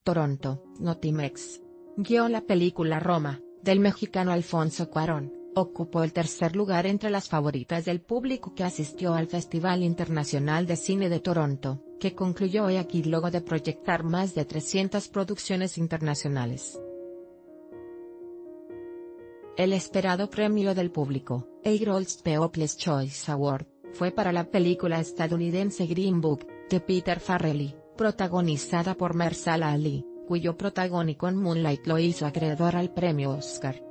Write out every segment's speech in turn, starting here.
Toronto, Notimex. Guió la película Roma, del mexicano Alfonso Cuarón. Ocupó el tercer lugar entre las favoritas del público que asistió al Festival Internacional de Cine de Toronto, que concluyó hoy aquí luego de proyectar más de 300 producciones internacionales. El esperado premio del público, el Girls' People's Choice Award, fue para la película estadounidense Green Book, de Peter Farrelly, protagonizada por Mahershala Ali, cuyo protagónico en Moonlight lo hizo acreedor al premio Oscar.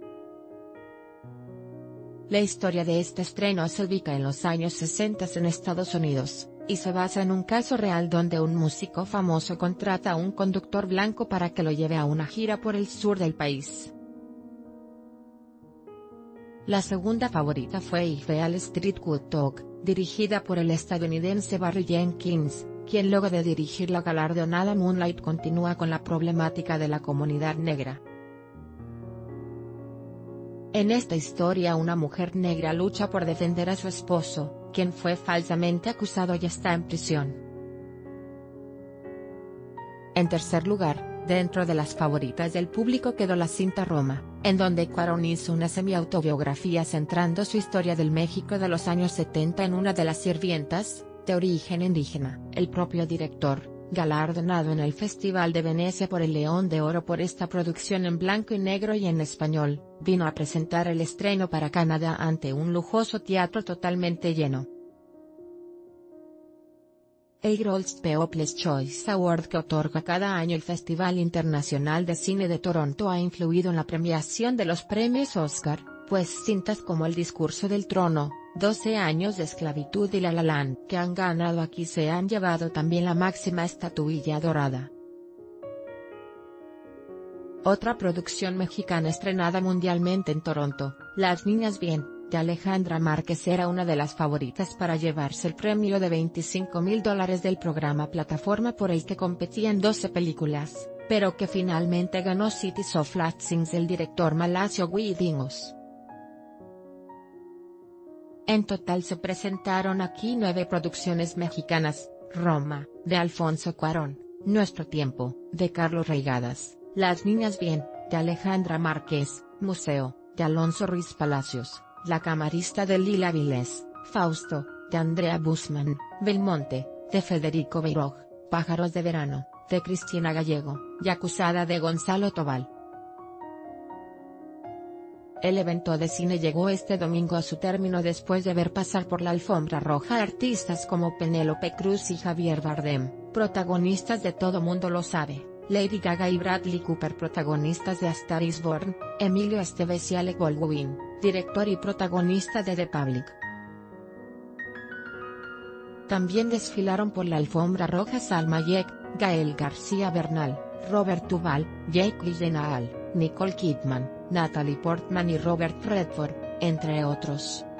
La historia de este estreno se ubica en los años 60 en Estados Unidos, y se basa en un caso real donde un músico famoso contrata a un conductor blanco para que lo lleve a una gira por el sur del país. La segunda favorita fue If Beale Street Could Talk, dirigida por el estadounidense Barry Jenkins, quien luego de dirigir la galardonada Moonlight continúa con la problemática de la comunidad negra. En esta historia una mujer negra lucha por defender a su esposo, quien fue falsamente acusado y está en prisión. En tercer lugar, dentro de las favoritas del público quedó la cinta Roma, en donde Cuarón hizo una semi-autobiografía centrando su historia del México de los años 70 en una de las sirvientas, de origen indígena. El propio director, galardonado en el Festival de Venecia por el León de Oro por esta producción en blanco y negro y en español, vino a presentar el estreno para Canadá ante un lujoso teatro totalmente lleno. El Girls' People's Choice Award que otorga cada año el Festival Internacional de Cine de Toronto ha influido en la premiación de los premios Oscar, pues cintas como El Discurso del Trono, 12 años de esclavitud y La La Land que han ganado aquí se han llevado también la máxima estatuilla dorada. Otra producción mexicana estrenada mundialmente en Toronto, Las Niñas Bien, de Alejandra Márquez era una de las favoritas para llevarse el premio de $25,000 del programa plataforma por el que competían 12 películas, pero que finalmente ganó Cities of Lansing del director Malacio Guidingos. En total se presentaron aquí 9 producciones mexicanas: Roma, de Alfonso Cuarón, Nuestro Tiempo, de Carlos Reigadas, Las Niñas Bien, de Alejandra Márquez, Museo, de Alonso Ruiz Palacios, La Camarista de Lila Vilés, Fausto, de Andrea Busman, Belmonte, de Federico Beirog, Pájaros de Verano, de Cristina Gallego, y Acusada de Gonzalo Tobal. El evento de cine llegó este domingo a su término después de ver pasar por la alfombra roja a artistas como Penélope Cruz y Javier Bardem, protagonistas de Todo Mundo Lo Sabe, Lady Gaga y Bradley Cooper, protagonistas de A Star Is Born, Emilio Estevez y Alec Baldwin, director y protagonista de The Public. También desfilaron por la alfombra roja Salma Hayek, Gael García Bernal, Robert Duvall, Jake Gyllenhaal, Nicole Kidman, Natalie Portman y Robert Redford, entre otros.